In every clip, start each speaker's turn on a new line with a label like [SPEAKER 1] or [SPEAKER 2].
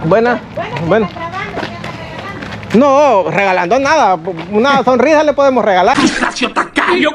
[SPEAKER 1] Buena. Bueno. No, regalando nada. Una sonrisa le podemos regalar.
[SPEAKER 2] ¡Ignacio Tacayo!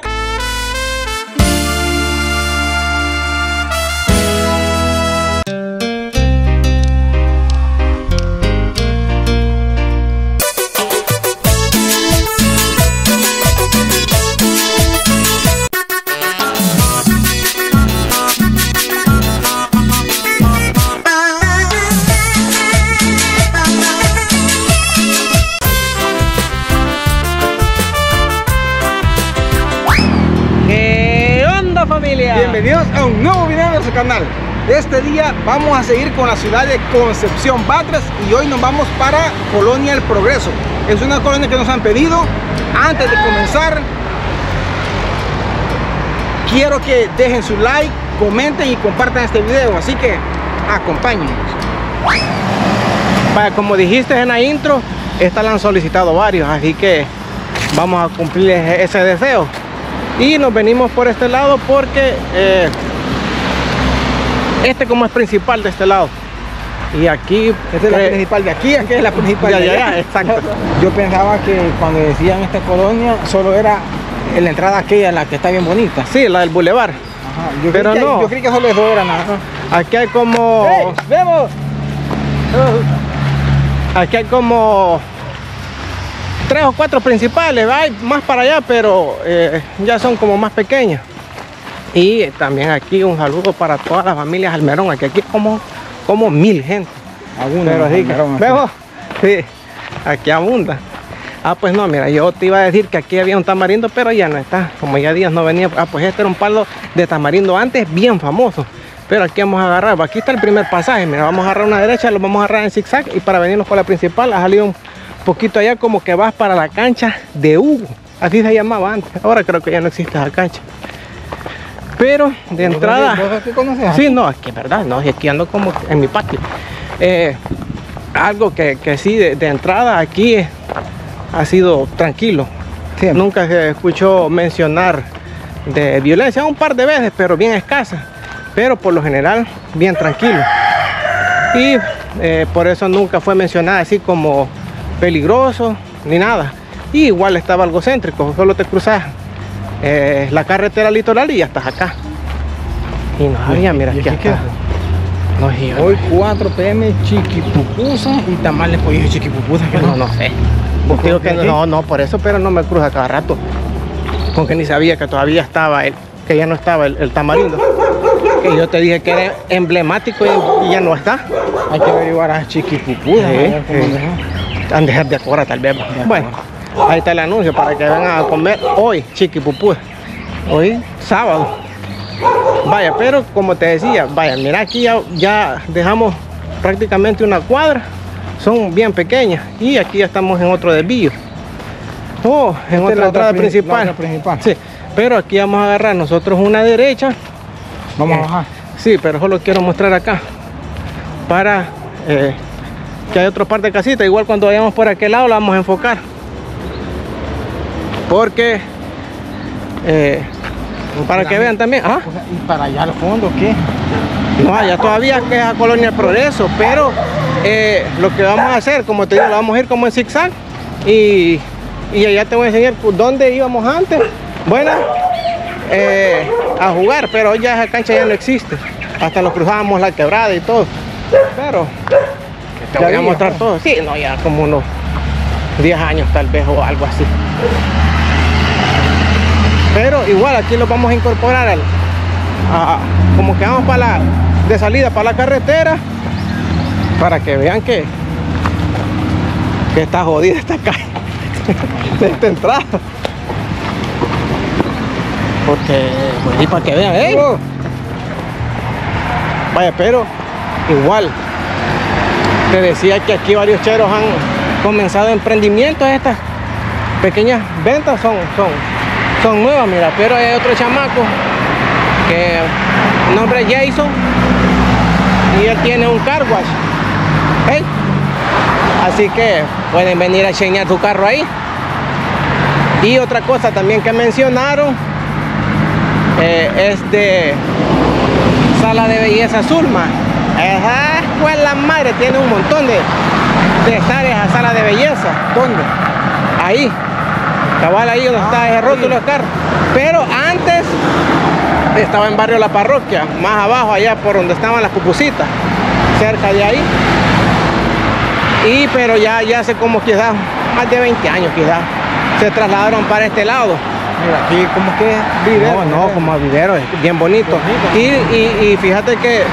[SPEAKER 1] Familia, bienvenidos a un nuevo video de nuestro canal. Este día vamos a seguir con la ciudad de Concepción Batres y hoy nos vamos para Colonia El Progreso. Es una colonia que nos han pedido. Antes de comenzar, quiero que dejen su like, comenten y compartan este video, así que acompáñenos. Como dijiste en la intro, esta la han solicitado varios, así que vamos a cumplir ese deseo. Y nos venimos por este lado porque este como es principal de este lado. Y aquí
[SPEAKER 3] esta es la principal de aquí, aquí es la principal de allá.
[SPEAKER 1] Exacto.
[SPEAKER 3] Yo pensaba que cuando decían esta colonia solo era en la entrada aquella, la que está bien bonita.
[SPEAKER 1] Sí, la del bulevar.
[SPEAKER 3] Ajá.
[SPEAKER 1] Pero no.
[SPEAKER 3] Yo creí que solo eso era nada.
[SPEAKER 1] Aquí hay como...
[SPEAKER 3] ¡Hey! ¡Vemos!
[SPEAKER 1] Aquí hay como 3 o 4 principales, hay más para allá, pero ya son como más pequeñas. Y también aquí un saludo para todas las familias Almerón. Aquí como 1000 gente.
[SPEAKER 3] Abunda,
[SPEAKER 1] pero así que, ¿vemos? Sí, aquí abunda. Ah, pues no, mira, yo te iba a decir que aquí había un tamarindo, pero ya no está. Como ya días no venía. Ah, pues este era un palo de tamarindo antes bien famoso. Pero aquí vamos a agarrar, aquí está el primer pasaje. Mira, vamos a agarrar una derecha, lo vamos a agarrar en zigzag. Y para venirnos por la principal ha salido un poquito allá, como que vas para la cancha de Hugo, así se llamaba antes. Ahora creo que ya no existe esa cancha, pero de entrada sí, no, es que es verdad, no, aquí ando como en mi patio. Algo que sí, de entrada aquí ha sido tranquilo. Sí. Nunca se escuchó mencionar de violencia, un par de veces, pero bien escasa, pero por lo general bien tranquilo. Y por eso nunca fue mencionada así como peligroso ni nada. Y igual estaba algo céntrico, solo te cruzas la carretera litoral y ya estás acá. Y no había, mira, aquí está.
[SPEAKER 3] Hoy 4 p.m. chiquipupusa y tamales pollo chiquipupusa.
[SPEAKER 1] No sé. Digo que no, por eso, pero no me cruza cada rato. Porque ni sabía que todavía estaba que ya no estaba el tamarindo. Que yo te dije que era emblemático y ya no está.
[SPEAKER 3] Hay que averiguar a chiquipupusa.
[SPEAKER 1] Han de dejar de cobrar tal vez. Bueno, ahí está el anuncio para que vengan a comer hoy chiquipupú. Hoy sábado. Vaya, pero como te decía, vaya, mira, aquí ya dejamos prácticamente una cuadra. Son bien pequeñas y aquí ya estamos en otro desvío. En otra entrada principal. Sí, pero aquí vamos a agarrar nosotros una derecha.
[SPEAKER 3] Vamos a bajar.
[SPEAKER 1] Sí, pero solo quiero mostrar acá para que hay otro par de casitas. Igual cuando vayamos por aquel lado la vamos a enfocar, porque para que vean también. ¿Ah?
[SPEAKER 3] ¿Y para allá al fondo qué?
[SPEAKER 1] No, allá todavía queda a Colonia El Progreso, pero lo que vamos a hacer, como te digo, lo vamos a ir como en zigzag y allá te voy a enseñar dónde íbamos antes. Bueno, a jugar, pero ya esa cancha ya no existe. Hasta nos cruzábamos la quebrada y todo, pero te voy a mostrar todo. Sí, no, ya como unos 10 años tal vez o algo así. Pero igual aquí lo vamos a incorporar como que vamos para de salida para la carretera, para que vean que está jodida esta calle de esta entrada. Porque pues, y para que vean, vaya, pero igual te decía que aquí varios cheros han comenzado emprendimientos. Estas pequeñas ventas son nuevas, mira, pero hay otro chamaco que el nombre es Jason y él tiene un car wash. ¿Okay? Así que pueden venir a enseñar su carro ahí. Y otra cosa también que mencionaron es de Sala de Belleza Zulma. Ajá. hijo de la madre, tiene un montón de estar esa sala de belleza.
[SPEAKER 3] ¿Dónde?
[SPEAKER 1] Ahí, cabal, ahí donde está ese rótulo de carro. Pero antes estaba en barrio La Parroquia, más abajo, allá por donde estaban las pupusitas, cerca de ahí. Pero ya hace como quizás más de 20 años quizás se trasladaron para este lado.
[SPEAKER 3] Mira, aquí como que es vivero.
[SPEAKER 1] No, como vivero, es bien bonito. Y fíjate que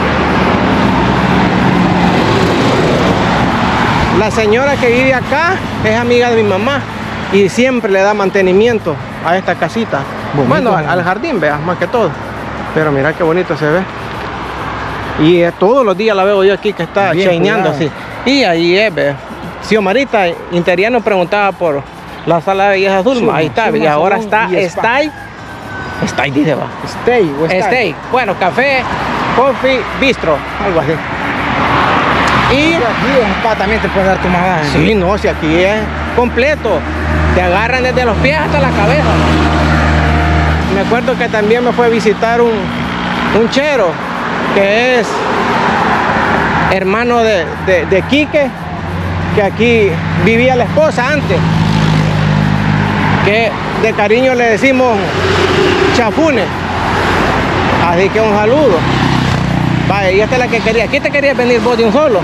[SPEAKER 1] la señora que vive acá es amiga de mi mamá y siempre le da mantenimiento a esta casita. Bonito, bueno, al jardín, veas, más que todo. Pero mira qué bonito se ve. Y todos los días la veo yo aquí que está chaineando así. Y ahí es, ve. Si Omarita Interiano preguntaba por la sala de belleza azul, ahí está, y ahora está Stay, dice, va. Stay. Bueno, café, coffee, bistro, algo así. Y
[SPEAKER 3] aquí en spa también te puedes dar tu masaje.
[SPEAKER 1] Sí, no, si aquí es completo. Te agarran desde los pies hasta la cabeza. Me acuerdo que también me fue a visitar un chero que es hermano de Quique, que aquí vivía la esposa antes, que de cariño le decimos Chafune. Así que un saludo. Vaya, y esta es la que quería. ¿Aquí te querías venir vos de un solo?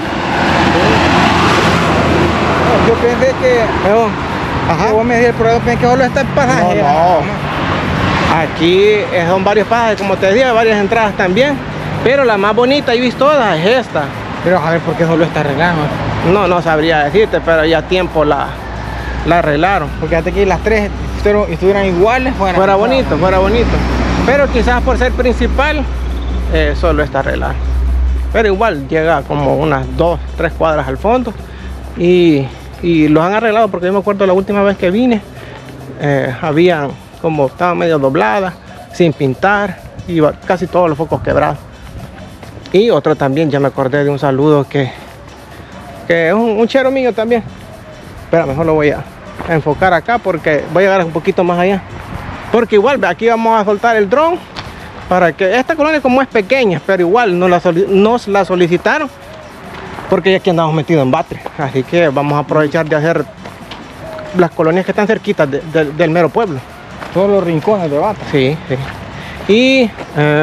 [SPEAKER 3] Yo pensé que... Ajá. Vos me dijiste, pero yo pensé que solo está el pasaje.
[SPEAKER 1] No. Aquí son varios pasajes, como te decía, varias entradas también. Pero la más bonita, y visto todas, es esta.
[SPEAKER 3] Pero a ver por qué solo está arreglando.
[SPEAKER 1] No sabría decirte, pero ya a tiempo la arreglaron.
[SPEAKER 3] Porque hasta aquí las tres estuvieran iguales,
[SPEAKER 1] fuera bonito. Pero quizás por ser principal, solo está arreglado. Pero igual llega como unas 2-3 cuadras al fondo. Y los han arreglado porque yo me acuerdo la última vez que vine, habían como estaba medio doblada, sin pintar, y casi todos los focos quebrados. Y otro también, ya me acordé de un saludo que es un chero mío también. Pero mejor lo voy a enfocar acá porque voy a llegar un poquito más allá. Porque igual aquí vamos a soltar el dron para que esta colonia, como es pequeña, pero igual nos la solicitaron porque ya aquí andamos metidos en Batre. Así que vamos a aprovechar de hacer las colonias que están cerquitas del mero pueblo.
[SPEAKER 3] Todos los rincones de Batre.
[SPEAKER 1] Sí. Y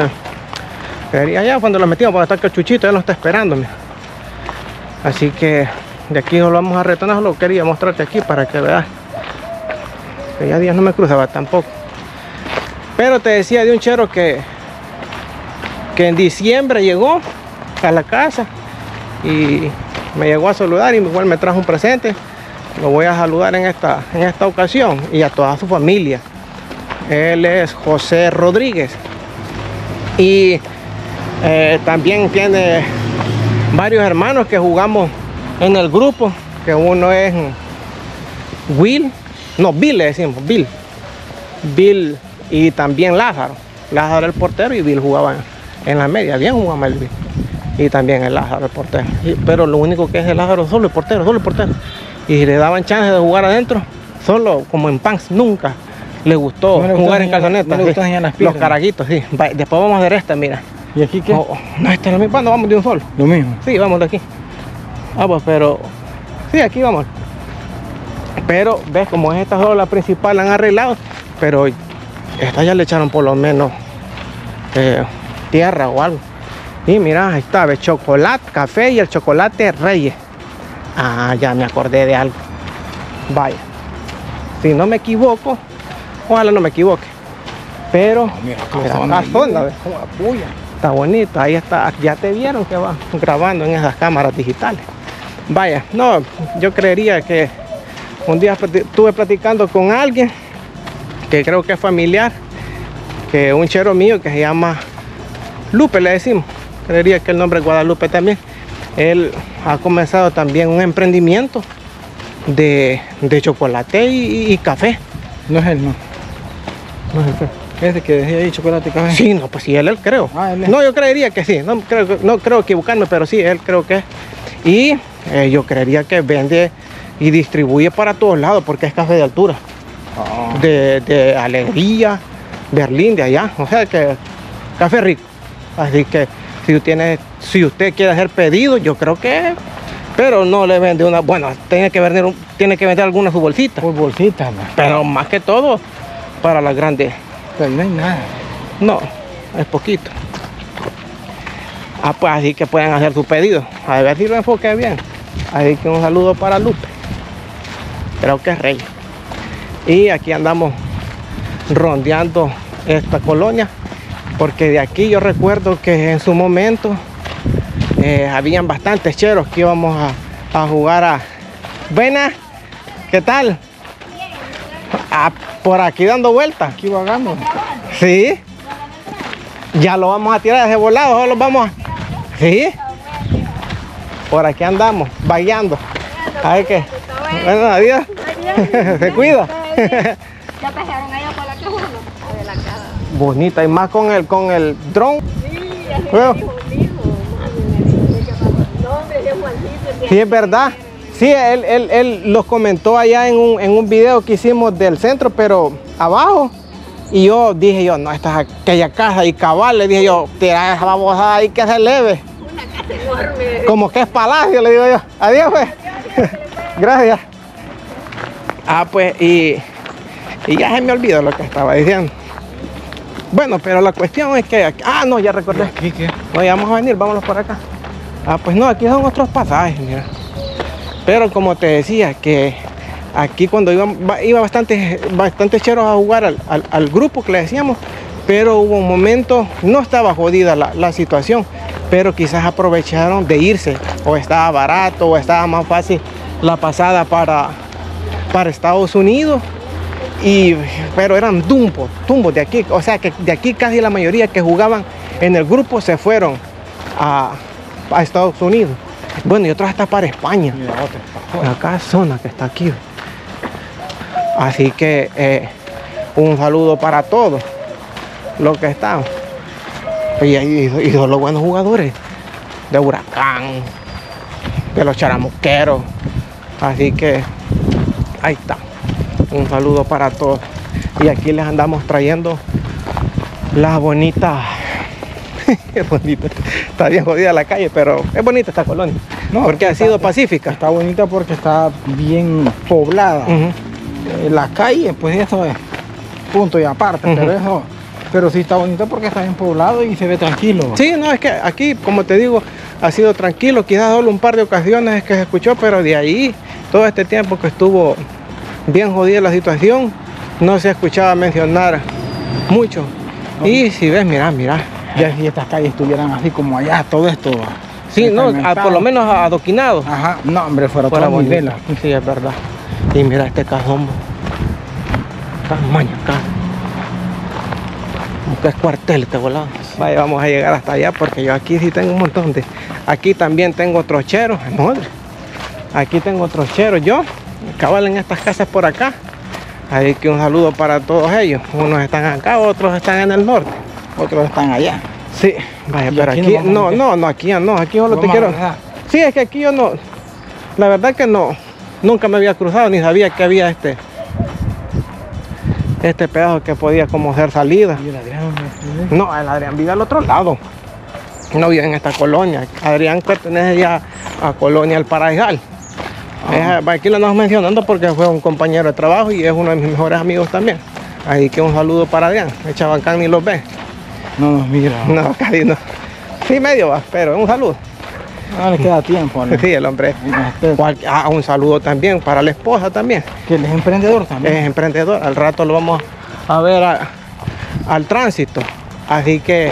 [SPEAKER 1] allá cuando lo metimos para estar que el Chuchito ya lo está esperándome. Así que de aquí lo vamos a retornar. Solo quería mostrarte aquí para que veas que ya días no me cruzaba tampoco. Pero te decía de un chero que en diciembre llegó a la casa y me llegó a saludar y igual me trajo un presente. Lo voy a saludar en esta ocasión y a toda su familia. Él es José Rodríguez y también tiene varios hermanos que jugamos en el grupo, que uno es Bill le decimos, Bill, y también Lázaro el portero, y Bill jugaba en la media, bien jugaba el Bill, y también el Lázaro el portero, pero lo único que es el Lázaro, solo el portero, y le daban chance de jugar adentro, solo como en pants, nunca le gustó jugar en calzonetas, los caraguitos, sí. Después vamos a ver esta, mira.
[SPEAKER 3] ¿Y aquí qué?
[SPEAKER 1] No, este es lo mismo. ¿Cuándo vamos de un solo?
[SPEAKER 3] Lo mismo.
[SPEAKER 1] Sí, vamos de aquí. Pues, pero... Sí, aquí vamos. Pero, ves, como es esta solo la principal, la han arreglado. Pero esta ya le echaron por lo menos tierra o algo. Y mira, ahí está, ves, chocolate, café y el chocolate Reyes. Ya me acordé de algo. Vaya. Si no me equivoco, ojalá no me equivoque. Pero,
[SPEAKER 3] mira,
[SPEAKER 1] está bonito, ahí está, ya te vieron que va grabando en esas cámaras digitales. Vaya, no, yo creería que un día estuve platicando con alguien que creo que es familiar, que un chero mío que se llama Lupe, le decimos, creería que el nombre es Guadalupe también. Él ha comenzado también un emprendimiento de chocolate y café.
[SPEAKER 3] No es él, no.
[SPEAKER 1] No es el qué.
[SPEAKER 3] Ese que decía ahí chocolate y café.
[SPEAKER 1] Sí, no, pues sí, él creo.
[SPEAKER 3] Él es.
[SPEAKER 1] No, yo creería que sí. No creo equivocarme, pero sí, él creo que es. Y yo creería que vende y distribuye para todos lados porque es café de altura. De Alegría, Berlín, de allá. O sea que café rico. Así que Si usted quiere hacer pedido, yo creo que, pero no le vende una, bueno, tiene que vender algunas su bolsita.
[SPEAKER 3] Por bolsitas, ¿no?
[SPEAKER 1] Pero más que todo, para las grandes.
[SPEAKER 3] Pero no hay nada.
[SPEAKER 1] No, es poquito. Pues así que pueden hacer su pedido. A ver si lo enfoque bien. Así que un saludo para Lupe. Creo que es Rey. Y aquí andamos rondeando esta colonia. Porque de aquí yo recuerdo que en su momento habían bastantes cheros que íbamos a jugar a... Buenas, ¿qué tal? Por aquí dando vueltas.
[SPEAKER 3] Aquí vagando.
[SPEAKER 1] Sí. Ya lo vamos a tirar de volado, solo vamos a... Sí. Por aquí andamos, vagueando. Ay, que... Bueno, adiós. Se cuida.
[SPEAKER 2] Ya pasaron allá por la cajuela. De la cara.
[SPEAKER 1] Bonita, y más con el dron.
[SPEAKER 2] Sí, así
[SPEAKER 1] Bueno.
[SPEAKER 2] me dijo, mami, me dijo que pasó. No, hombre, ese Juancito.
[SPEAKER 1] Sí, es verdad. Sí, él los comentó allá en un video que hicimos del centro, pero abajo. Y yo dije, no, esta es aquella casa y cabal, le dije yo, tira esa babosada ahí que se leve.
[SPEAKER 2] Una casa enorme.
[SPEAKER 1] Como que es palacio, le digo yo. Adiós, pues. Gracias. Pues, y ya se me olvidó lo que estaba diciendo. Bueno, pero la cuestión es que... no, ya recordé.
[SPEAKER 3] ¿Aquí qué?
[SPEAKER 1] No, ya vamos a venir, vámonos por acá. Pues no, aquí son otros pasajes, mira. Pero como te decía, que aquí cuando iba bastantes cheros a jugar al grupo que le decíamos, pero hubo un momento, no estaba jodida la situación, pero quizás aprovecharon de irse, o estaba barato, o estaba más fácil la pasada para Estados Unidos, pero eran tumbos de aquí, o sea que de aquí casi la mayoría que jugaban en el grupo se fueron a Estados Unidos. Bueno, y otros hasta para España.
[SPEAKER 3] Mira, otra.
[SPEAKER 1] Acá es zona que está aquí. Así que un saludo para todos los que están. Y son los buenos jugadores de Huracán, de los Charamusqueros. Así que ahí está. Un saludo para todos. Y aquí les andamos trayendo las bonitas. Es bonita, está bien jodida la calle, pero es bonita esta colonia.
[SPEAKER 3] No,
[SPEAKER 1] porque ha sido pacífica.
[SPEAKER 3] Está bonita porque está bien poblada. La calle, pues eso es punto y aparte, pero sí está bonita porque está bien poblado y se ve tranquilo.
[SPEAKER 1] Sí, no, es que aquí, como te digo, ha sido tranquilo. Quizás solo un par de ocasiones es que se escuchó, pero de ahí, todo este tiempo que estuvo bien jodida la situación, no se escuchaba mencionar mucho. No. Y si ves, mira.
[SPEAKER 3] Ya si estas calles estuvieran así como allá, todo esto.
[SPEAKER 1] Sí, no, por lo menos adoquinado.
[SPEAKER 3] Ajá, no, hombre, fuera todo nivel.
[SPEAKER 1] Sí, es verdad. Y mira este cajombo. Tamaño acá. Como que es cuartel este volado. Vaya, vamos a llegar hasta allá porque yo aquí sí tengo un montón de... Aquí también tengo trocheros. Aquí tengo trocheros yo. Cabal en estas casas por acá. Así que un saludo para todos ellos. Unos están acá, otros están en el norte.
[SPEAKER 3] Otros están allá.
[SPEAKER 1] Sí, vaya, pero aquí aquí solo te quiero. Sí, es que aquí yo no, la verdad que nunca me había cruzado, ni sabía que había este pedazo que podía como ser salida.
[SPEAKER 3] ¿Y el Adrián?
[SPEAKER 1] No, el Adrián vive al otro lado, no vive en esta colonia. Adrián pertenece ya a Colonia El Paraíso. Aquí lo andamos mencionando porque fue un compañero de trabajo y es uno de mis mejores amigos también. Así que un saludo para Adrián. El Chabacán ni los ve.
[SPEAKER 3] No nos mira.
[SPEAKER 1] No, casi no. Sí, medio va, pero un saludo.
[SPEAKER 3] No le queda tiempo, ¿no?
[SPEAKER 1] Sí, el hombre. Un saludo también para la esposa también.
[SPEAKER 3] Que él es emprendedor también.
[SPEAKER 1] Es emprendedor. Al rato lo vamos a ver al tránsito. Así que...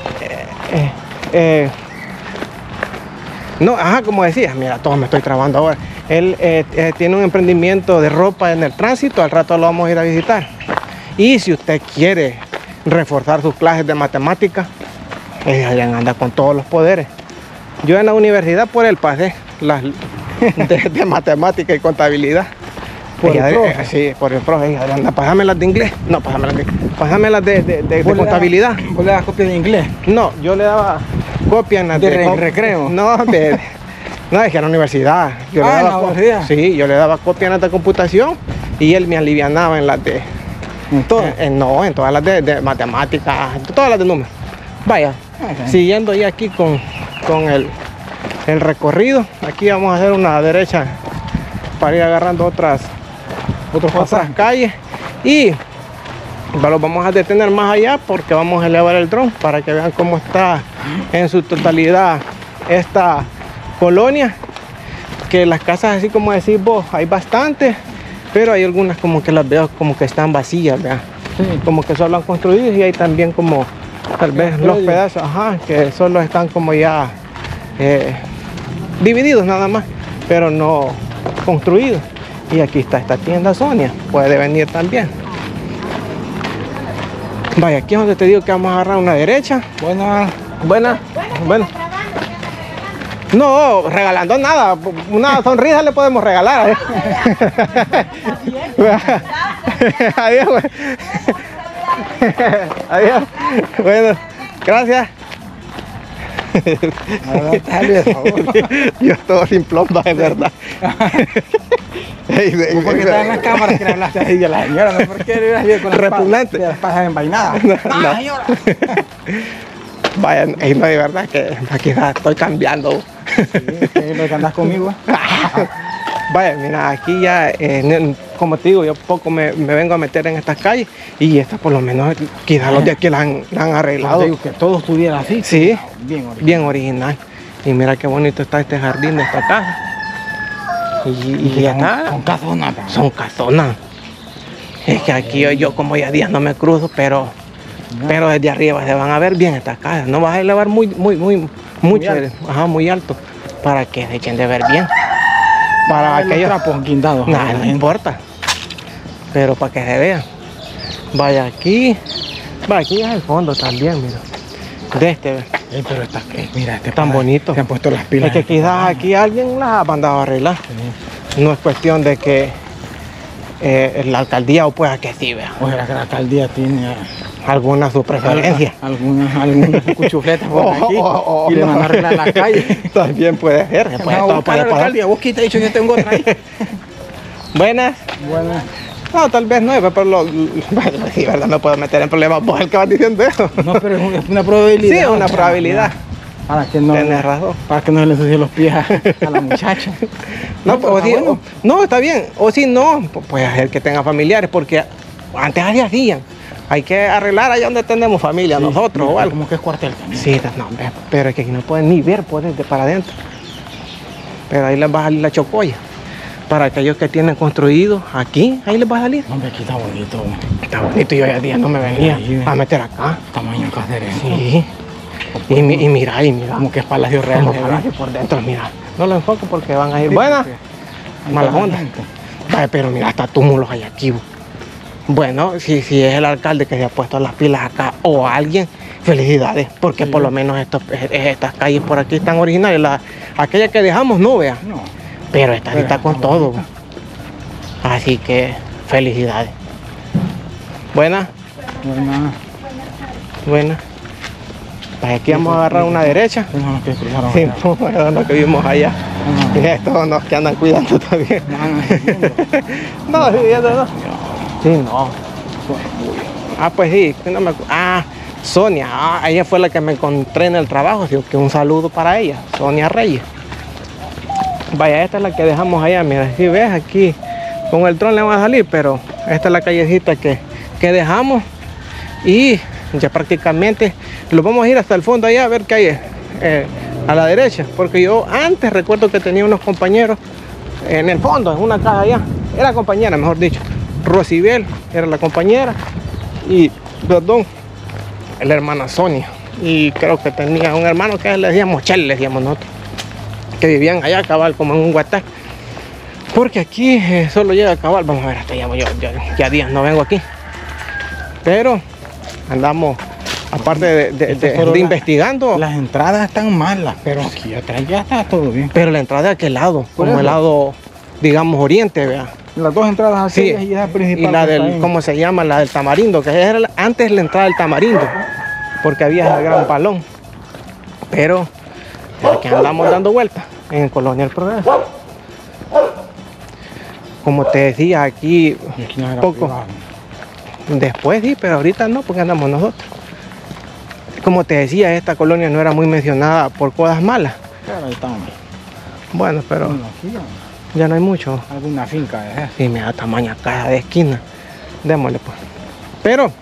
[SPEAKER 1] no, como decías, mira, todo me estoy trabando ahora. Él tiene un emprendimiento de ropa en el tránsito. Al rato lo vamos a ir a visitar. Y si usted quiere reforzar sus clases de matemáticas, Adrián anda con todos los poderes. Yo en la universidad por él pasé las de matemática y contabilidad.
[SPEAKER 3] Por el profe.
[SPEAKER 1] Sí, por el profe. Adrián, pásame las de inglés. No, pásame las de contabilidad.
[SPEAKER 3] ¿Vos le das copia de inglés?
[SPEAKER 1] No, yo le daba copia en las
[SPEAKER 3] de recreo.
[SPEAKER 1] No, no, es que en la universidad. Yo le daba copia en las de computación y él me alivianaba en las de...
[SPEAKER 3] ¿En todas?
[SPEAKER 1] No, en todas las de matemáticas, todas las de números. Vaya, siguiendo ya aquí con el recorrido. Aquí vamos a hacer una derecha para ir agarrando otras calles y los vamos a detener más allá porque vamos a elevar el dron para que vean cómo está en su totalidad esta colonia, que las casas, así como decís vos, hay bastantes, pero hay algunas como que las veo como que están vacías, ¿verdad?
[SPEAKER 3] Sí.
[SPEAKER 1] Como que solo han construido, y hay también como tal vez los pedazos, ajá, que solo están como ya divididos nada más, pero no construidos. Y aquí está esta tienda Sonia, puede venir también. Vaya, aquí es donde te digo que vamos a agarrar una derecha. Buena. No, regalando nada, una sonrisa le podemos regalar. Adiós, güey. Adiós. Bueno, gracias. Yo todo sin plomba, es verdad.
[SPEAKER 3] ¿Por qué estás en las cámaras que le hablaste así de la señora? ¿No? ¿Por qué le ibas con
[SPEAKER 1] repugnante?
[SPEAKER 3] Las pajas envainadas.
[SPEAKER 1] No. Señora. Vaya, no, de verdad que aquí estoy cambiando.
[SPEAKER 3] Sí, es lo que andas conmigo.
[SPEAKER 1] Vaya, mira, aquí ya, como te digo, yo poco me vengo a meter en estas calles, y esta por lo menos, quizás los de aquí la han arreglado.
[SPEAKER 3] Digo, que todo estuviera así.
[SPEAKER 1] Sí,
[SPEAKER 3] bien
[SPEAKER 1] original. Y mira qué bonito está este jardín de esta casa. Y ya está.
[SPEAKER 3] Son casonas.
[SPEAKER 1] Son casonas. Es que aquí yo como ya días no me cruzo, pero desde arriba se van a ver bien estas casas. No vas a elevar mucho, muy alto, para que se echen de ver bien. Para aquellos
[SPEAKER 3] trapos guindados.
[SPEAKER 1] Nada, no importa, pero para que se vean. Vaya, aquí es el fondo también, mira. De este,
[SPEAKER 3] pero mira,
[SPEAKER 1] tan bonito.
[SPEAKER 3] Se han puesto las pilas.
[SPEAKER 1] Es que quizás aquí alguien las ha mandado a arreglar. Sí. No es cuestión de que la alcaldía, o pueda que sí, vea.
[SPEAKER 3] O sea, que la alcaldía tiene
[SPEAKER 1] alguna su preferencia.
[SPEAKER 3] Algunas cuchufletas por aquí. Y le van a arreglar la calle.
[SPEAKER 1] También puede ser.
[SPEAKER 3] Alcaldía, vos quita dicho que tengo otra ahí.
[SPEAKER 1] Buenas. No, tal vez no, pero sí, verdad, no puedo meter en problemas. Vos el que vas diciendo eso.
[SPEAKER 3] No, pero es una probabilidad.
[SPEAKER 1] Sí, es una probabilidad.
[SPEAKER 3] Para que no,
[SPEAKER 1] tienes razón.
[SPEAKER 3] Para que no le ensucie los pies a la muchacha.
[SPEAKER 1] No, pues, bueno. No, está bien. O si no, puede ser que tenga familiares, porque antes así hacían. Hay que arreglar allá donde tenemos familia, sí, nosotros o algo.
[SPEAKER 3] Como que es cuartel también.
[SPEAKER 1] Sí, no, pero es que aquí no pueden ni ver por desde para adentro. Pero ahí les va a salir la chocoya. Para aquellos que tienen construido aquí, ahí les va a salir.
[SPEAKER 3] Hombre, aquí está bonito.
[SPEAKER 1] Está bonito, yo ya días no me venía a meter acá.
[SPEAKER 3] Tamaño caserero.
[SPEAKER 1] Sí. Y mira.
[SPEAKER 3] Como que es Palacio Real.
[SPEAKER 1] Como Palacio por dentro, mira. No lo enfoco porque van a ir. Buenas. Mala onda. Vaya, pero mira, hasta túmulos hay aquí. Bueno, si es el alcalde que se ha puesto las pilas acá, o alguien, felicidades, porque por lo menos estas calles por aquí están originales. Aquella que dejamos no, vea. No. Pero esta está con todo. Así que felicidades. Buenas. Aquí vamos a agarrar una derecha. Sí, los que vimos allá. Y estos los que andan cuidando también. No. Sí, no. Pues sí. Sonia. Ella fue la que me encontré en el trabajo. Así que un saludo para ella. Sonia Reyes. Vaya, esta es la que dejamos allá. Mira, si ves aquí, con el dron le va a salir, pero esta es la callecita que dejamos. Y ya prácticamente lo vamos a ir hasta el fondo allá a ver qué hay a la derecha, porque yo antes recuerdo que tenía unos compañeros en el fondo, en una casa allá. Era compañera, mejor dicho. Rosibel era la compañera y, perdón, la hermana Sonia. Y creo que tenía un hermano que le decíamos Chale, le decíamos nosotros, que vivían allá a cabal, como en un guatá. Porque aquí solo llega a cabal. Vamos a ver, hasta yo ya días no vengo aquí. Pero andamos, aparte de investigando.
[SPEAKER 3] Las entradas están malas, pero aquí atrás ya está todo bien.
[SPEAKER 1] Pero la entrada de aquel lado, como el lado, digamos, oriente, vea.
[SPEAKER 3] Las dos entradas aquí, sí, y esa principal.
[SPEAKER 1] Y la del, ¿cómo se llama? La del Tamarindo, que era antes la entrada del Tamarindo, porque había el gran palón. Pero aquí andamos dando vueltas en Colonia El Progreso. Como te decía, aquí
[SPEAKER 3] no
[SPEAKER 1] poco.
[SPEAKER 3] Privado.
[SPEAKER 1] Después sí, pero ahorita no, porque andamos nosotros. Como te decía, esta colonia no era muy mencionada por cosas malas.
[SPEAKER 3] Pero ahí estamos.
[SPEAKER 1] Bueno, pero
[SPEAKER 3] Bueno, aquí
[SPEAKER 1] ya no hay mucho.
[SPEAKER 3] alguna finca de
[SPEAKER 1] Sí, me da tamaña caja de esquina. Démosle pues. Pero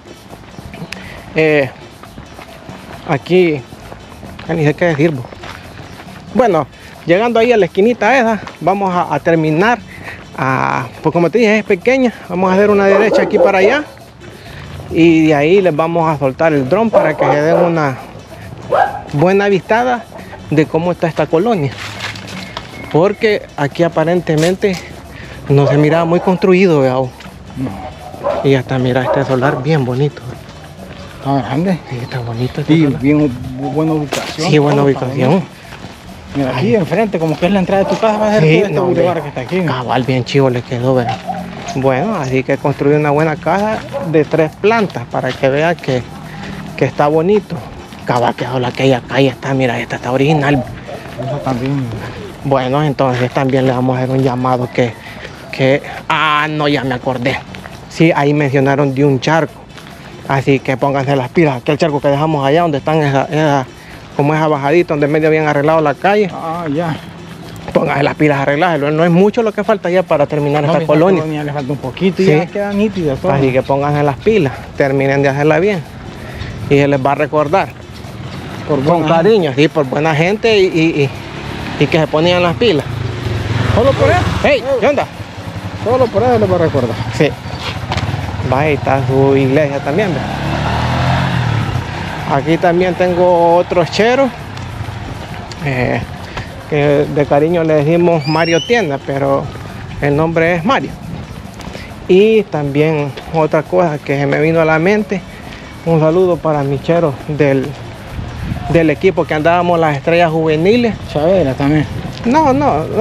[SPEAKER 1] aquí ya ni sé qué decir, bo. Bueno, llegando ahí a la esquinita esa, vamos a terminar. Pues como te dije, es pequeña. Vamos a hacer una derecha aquí para allá. Y de ahí les vamos a soltar el dron para que se den una buena vistada de cómo está esta colonia. Porque aquí aparentemente no se miraba muy construido, vea.
[SPEAKER 3] No,
[SPEAKER 1] Y hasta mira este solar bien bonito.
[SPEAKER 3] está grande.
[SPEAKER 1] Sí, está bonito este
[SPEAKER 3] Sí,
[SPEAKER 1] solar.
[SPEAKER 3] bien buena ubicación.
[SPEAKER 1] Sí, buena
[SPEAKER 3] todo está
[SPEAKER 1] ubicación.
[SPEAKER 3] bonito. Mira, aquí enfrente, como que es la entrada de tu casa, va a ser
[SPEAKER 1] Sí,
[SPEAKER 3] todo este
[SPEAKER 1] no,
[SPEAKER 3] bulevar
[SPEAKER 1] hombre.
[SPEAKER 3] que está aquí.
[SPEAKER 1] Cabal, bien chivo le quedó, ¿verdad? Bueno, así que construí una buena casa de 3 plantas para que vean que está bonito. Cabal, que solo aquella calle está, mira, esta está original.
[SPEAKER 3] Eso también.
[SPEAKER 1] Bueno, entonces también le vamos a hacer un llamado no, ya me acordé. Sí, ahí mencionaron de un charco. Así que pónganse las pilas. Aquel charco que dejamos allá donde están como esa bajadita donde medio habían arreglado la calle.
[SPEAKER 3] Ah, ya.
[SPEAKER 1] Pónganse las pilas, arreglarlo. No es mucho lo que falta ya para terminar
[SPEAKER 3] No,
[SPEAKER 1] esta colonia.
[SPEAKER 3] le falta un poquito y
[SPEAKER 1] Sí.
[SPEAKER 3] ya queda nítida todo.
[SPEAKER 1] Así que pónganse las pilas, terminen de hacerla bien. Y se les va a recordar.
[SPEAKER 3] por
[SPEAKER 1] Con
[SPEAKER 3] buena-
[SPEAKER 1] cariño, sí, por buena gente y que se ponían las pilas.
[SPEAKER 3] Solo por eso.
[SPEAKER 1] ¡Hey! ¿Qué onda?
[SPEAKER 3] Solo por eso les va a recordar.
[SPEAKER 1] Sí. Va, ahí está su iglesia también, ¿ve? Aquí también tengo otros cheros. Que de cariño le decimos Mario Tienda, pero el nombre es Mario. Y también otra cosa que se me vino a la mente, un saludo para mis cheros del equipo que andábamos las estrellas juveniles.
[SPEAKER 3] Chavera también.
[SPEAKER 1] No.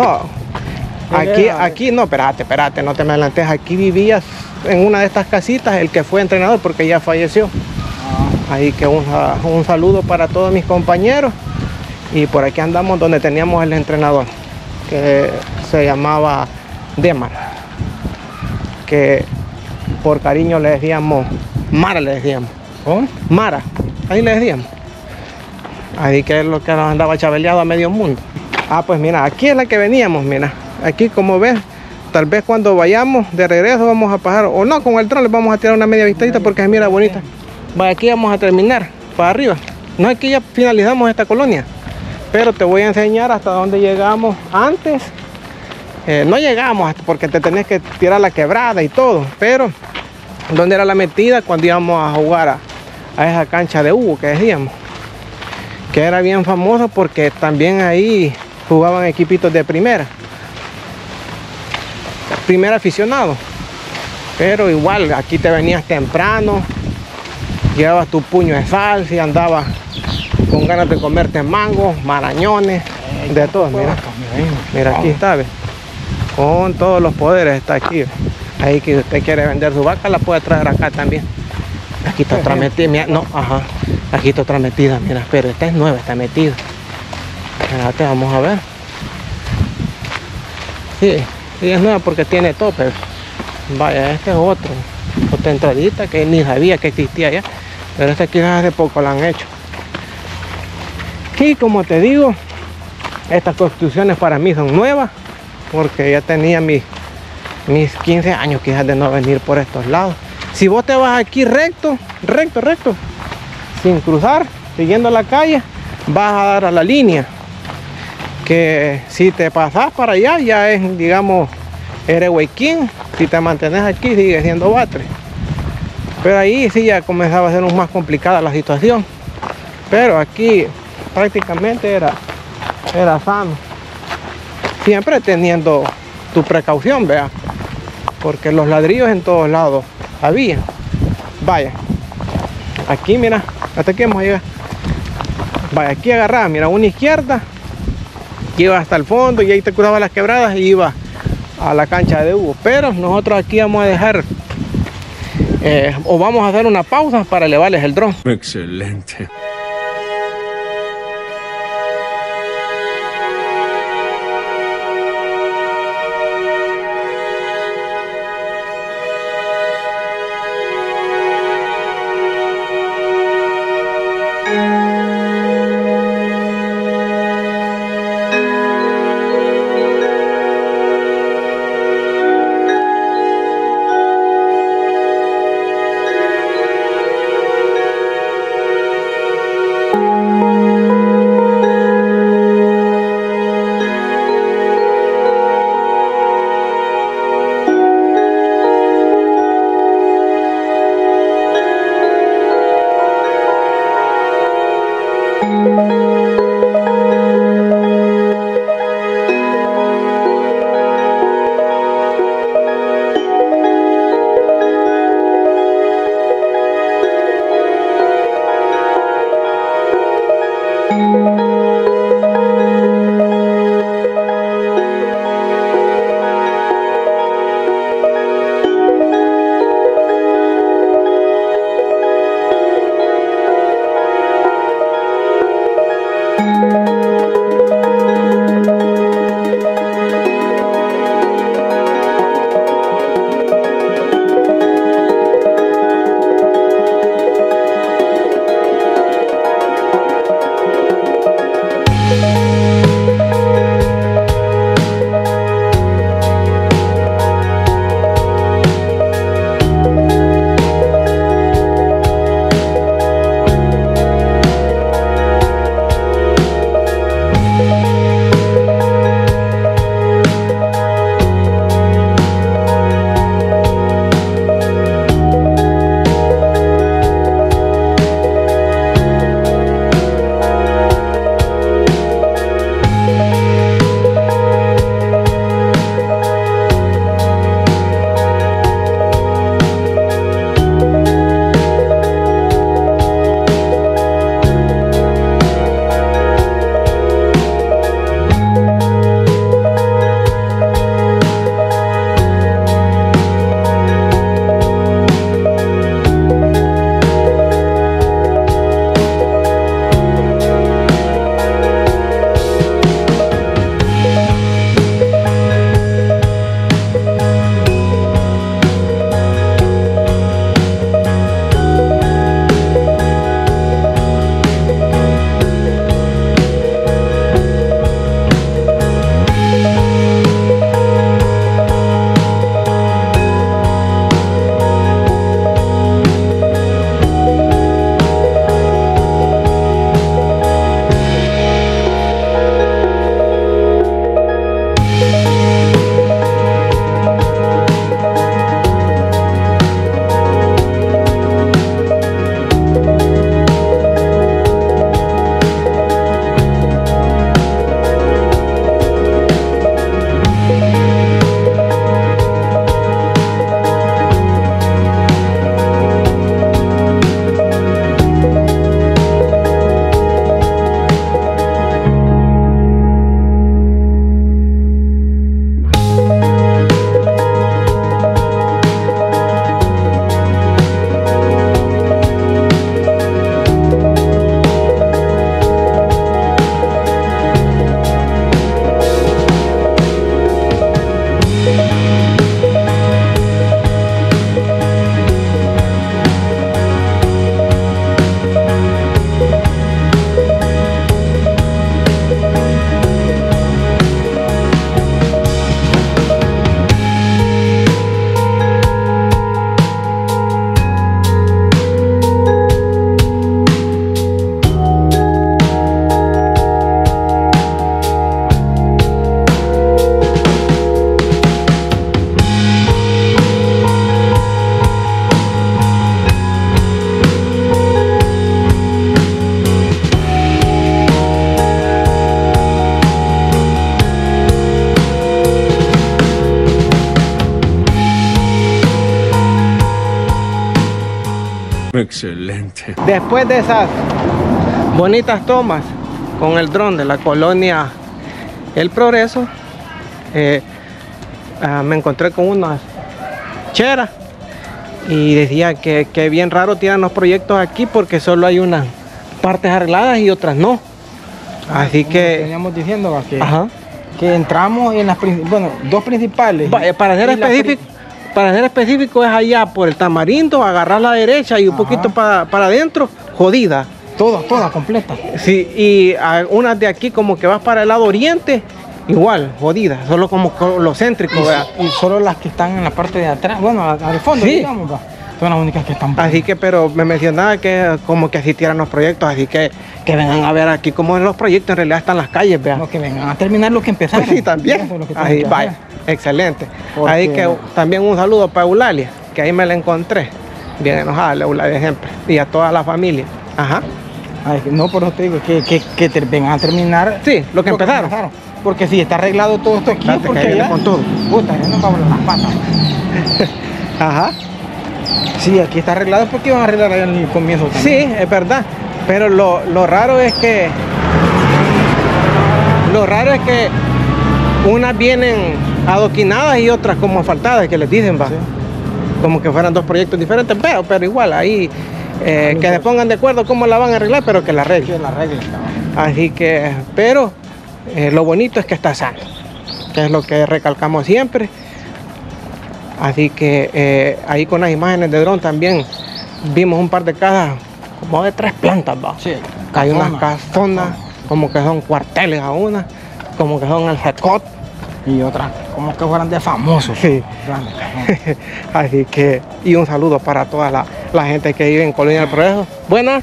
[SPEAKER 1] Aquí no, espérate, no te me adelantes. Aquí vivías en una de estas casitas el que fue entrenador porque ya falleció. Ahí que un saludo para todos mis compañeros. Y por aquí andamos donde teníamos el entrenador, que se llamaba Demar. Que por cariño le decíamos Mara, le decíamos.
[SPEAKER 3] ¿Cómo?
[SPEAKER 1] Mara, ahí le decíamos. Ahí que es lo que nos andaba chabeleado a medio mundo. Pues mira, aquí es la que veníamos, mira. Aquí como ves, tal vez cuando vayamos de regreso vamos a pasar, o no, con el dron les vamos a tirar una media vistadita porque se mira bonita. Vaya, aquí vamos a terminar, para arriba. No, aquí ya finalizamos esta colonia. Pero te voy a enseñar hasta dónde llegamos antes. No llegamos hasta porque te tenés que tirar la quebrada y todo. Pero dónde era la metida cuando íbamos a jugar a esa cancha de Hugo que decíamos. Que era bien famosa porque también ahí jugaban equipitos de primera. Primer aficionado. Pero igual aquí te venías temprano. Llevabas tu puño de sal y andabas con ganas de comerte mangos, marañones, de todo. Mira, aquí está, ¿ve? Con todos los poderes está aquí, ¿ve? Ahí que usted quiere vender su vaca, la puede traer acá también. Aquí está otra metida, mira, no, ajá. Aquí está otra metida, mira, pero esta es nueva, está metida. Espérate, vamos a ver. Sí, es nueva porque tiene tope. Vaya, este es otra entradita que ni sabía que existía ya. Pero esta quizás hace poco la han hecho. Y como te digo, estas construcciones para mí son nuevas porque ya tenía mis 15 años quizás de no venir por estos lados. Si vos te vas aquí recto, sin cruzar, siguiendo la calle, vas a dar a la línea. Que si te pasas para allá, ya es, digamos, Erehuayquín. Si te mantenés aquí, sigue siendo Batres. Pero ahí sí ya comenzaba a ser un más complicada la situación. Pero aquí prácticamente era sano. Siempre teniendo tu precaución, vea. Porque los ladrillos en todos lados había. Vaya. Aquí, mira, hasta aquí vamos a llegar. Vaya, aquí agarraba, mira, una izquierda. Que iba hasta el fondo y ahí te cruzaba las quebradas y iba a la cancha de Hugo. Pero nosotros aquí vamos a dejar o vamos a hacer una pausa para elevarles el dron.
[SPEAKER 4] Excelente. Excelente.
[SPEAKER 1] Después de esas bonitas tomas con el dron de la colonia El Progreso, me encontré con unas cheras y decía que bien raro tienen los proyectos aquí porque solo hay unas partes arregladas y otras no. Así que
[SPEAKER 3] veníamos diciendo ¿va?
[SPEAKER 1] ajá.
[SPEAKER 3] Que entramos en las dos principales.
[SPEAKER 1] Para ser específico es allá por el Tamarindo, agarrar la derecha y un poquito para adentro, jodida.
[SPEAKER 3] Toda completa.
[SPEAKER 1] Sí, y unas de aquí como que vas para el lado oriente, igual, jodida, solo como lo céntrico, ¿verdad?
[SPEAKER 3] Y solo las que están en la parte de atrás, bueno, al fondo,
[SPEAKER 1] sí,
[SPEAKER 3] digamos, ¿va? Son las únicas que están.
[SPEAKER 1] Así que, pero me mencionaba que como que asistieran los proyectos, así que vengan a ver aquí cómo en los proyectos en realidad están las calles, vean.
[SPEAKER 3] No, que vengan a terminar lo que empezaron.
[SPEAKER 1] Pues sí, también. Ahí, vaya, excelente. Porque... Ahí que también un saludo para Eulalia, que ahí me la encontré, bien enojada la Eulalia siempre, y a toda la familia. Ajá.
[SPEAKER 3] Ay, no, por eso te digo que vengan a terminar.
[SPEAKER 1] Sí, lo que empezaron.
[SPEAKER 3] Porque si está arreglado todo esto aquí,
[SPEAKER 1] date,
[SPEAKER 3] porque
[SPEAKER 1] ya con todo.
[SPEAKER 3] Puta, ya nos vamos a las patas.
[SPEAKER 1] Ajá.
[SPEAKER 3] Sí, aquí está arreglado porque iban a arreglar allá en el comienzo también.
[SPEAKER 1] Sí, es verdad. Pero lo raro es que unas vienen adoquinadas y otras como asfaltadas, que les dicen, va. Sí. Como que fueran dos proyectos diferentes, pero igual ahí que se pongan de acuerdo cómo la van a arreglar, pero que la arreglen.
[SPEAKER 3] Que la arreglen.
[SPEAKER 1] Así que, pero lo bonito es que está sano, que es lo que recalcamos siempre. Así que ahí con las imágenes de dron también vimos un par de casas como de 3 plantas, va.
[SPEAKER 3] Sí,
[SPEAKER 1] hay unas casonas como que son cuarteles a una, como que son el headcot
[SPEAKER 3] y otras como que fueran de famosos.
[SPEAKER 1] Sí. Así que, y un saludo para toda la gente que vive en Colonia del Progreso. Buenas.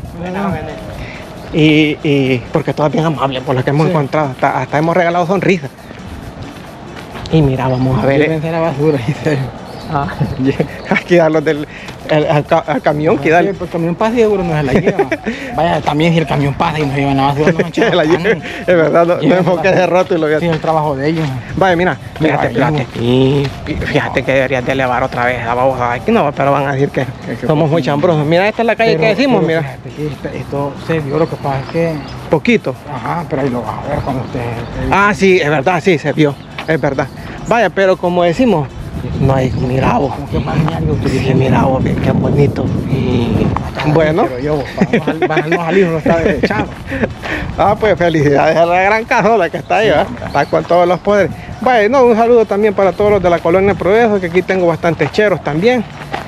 [SPEAKER 1] Y porque todas bien amables por lo que hemos encontrado, hasta hemos regalado sonrisas. Y mira, vamos a ver.
[SPEAKER 3] La basura,
[SPEAKER 1] Aquí a los del al camión que da.
[SPEAKER 3] Sí, el camión pasa y seguro no se la lleva. Vaya, también si el camión pasa y nos llevan la basura, no
[SPEAKER 1] se la lleva. Es verdad, no enfoqué de rato y lo vi.
[SPEAKER 3] Sí, el trabajo de ellos.
[SPEAKER 1] Vaya, mira, fíjate. Y fíjate que deberías de elevar otra vez la babosa. Aquí no, pero van a decir que somos muy chambrosos. Mira, esta es la calle que decimos, mira.
[SPEAKER 3] Esto se vio, lo que pasa es que...
[SPEAKER 1] Poquito.
[SPEAKER 3] Ajá, pero ahí lo vas a ver cuando usted...
[SPEAKER 1] Ah, sí, es verdad, sí, se vio. Es verdad. Vaya, pero como decimos, no hay mirabo. Sí, mirabo, qué bonito. Y bueno.
[SPEAKER 3] Bajarnos al hijo, no está derechado.
[SPEAKER 1] Ah, pues felicidades a la gran casola que está ahí, ¿verdad? Está con todos los poderes. Vaya, no, un saludo también para todos los de la colonia Progreso, que aquí tengo bastantes cheros también.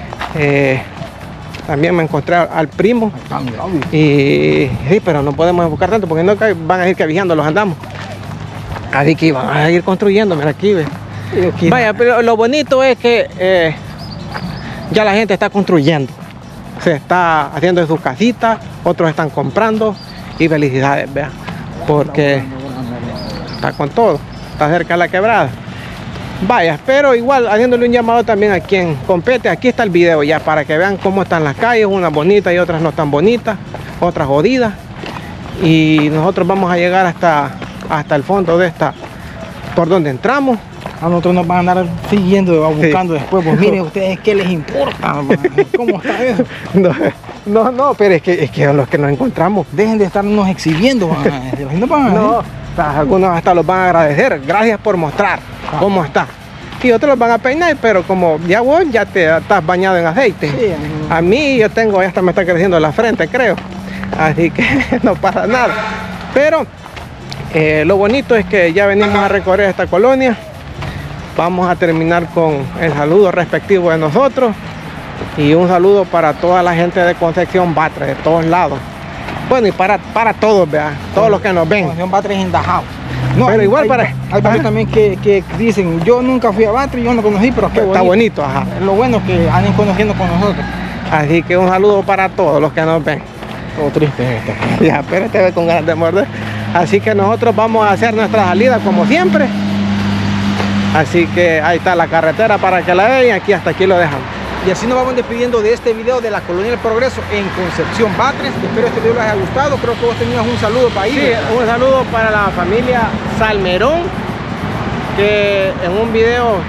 [SPEAKER 1] También me encontré al primo. Y sí, pero no podemos enfocar tanto porque no van a ir que vigiando los andamos. Así que van a ir construyendo, mira aquí, ve. Vaya, pero lo bonito es que ya la gente está construyendo. Se está haciendo sus casitas, otros están comprando y felicidades, vea. Porque está con todo, está cerca de la quebrada. Vaya, pero igual haciéndole un llamado también a quien compete. Aquí está el video ya para que vean cómo están las calles, unas bonitas y otras no tan bonitas, otras jodidas. Y nosotros vamos a llegar hasta el fondo de esta, por donde entramos.
[SPEAKER 3] A nosotros nos van a andar siguiendo, buscando después. Pues miren ustedes qué les importa, ¿cómo está eso?
[SPEAKER 1] No, pero es que los que nos encontramos.
[SPEAKER 3] Dejen de estarnos exhibiendo.
[SPEAKER 1] No, algunos hasta los van a agradecer. Gracias por mostrar cómo está. Y otros los van a peinar, pero como ya vos ya te estás bañado en aceite. Sí, a mí yo tengo, ya hasta me está creciendo la frente, creo. Así que no pasa nada. Pero lo bonito es que ya venimos a recorrer esta colonia. Vamos a terminar con el saludo respectivo de nosotros. Y un saludo para toda la gente de Concepción Batres, de todos lados. Bueno, y para todos, vea, todos los que nos ven.
[SPEAKER 3] Concepción Batres en Dajao. No,
[SPEAKER 1] pero igual
[SPEAKER 3] hay varios también que dicen, yo nunca fui a Batres, yo no conocí, pero qué bonito.
[SPEAKER 1] Está bonito, ajá.
[SPEAKER 3] Lo bueno es que anden conociendo con nosotros.
[SPEAKER 1] Así que un saludo para todos los que nos ven.
[SPEAKER 3] Todo triste esto.
[SPEAKER 1] Ya, pero te ve con ganas de morder. Así que nosotros vamos a hacer nuestra salida como siempre. Así que ahí está la carretera para que la vean. Aquí hasta aquí lo dejamos.
[SPEAKER 3] Y así nos vamos despidiendo de este video de la Colonia del Progreso en Concepción Batres. Espero este video les haya gustado. Creo que vos tenías un saludo para ir.
[SPEAKER 1] Sí, un saludo para la familia Salmerón, que en un video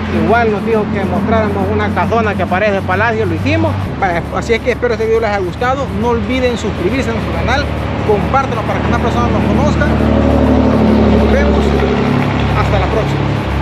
[SPEAKER 1] igual nos dijo que mostráramos una casona que parece palacio, lo hicimos.
[SPEAKER 3] Vale, así es que espero este video les haya gustado. No olviden suscribirse a nuestro canal, compártelo para que más personas nos conozcan. Nos vemos hasta la próxima.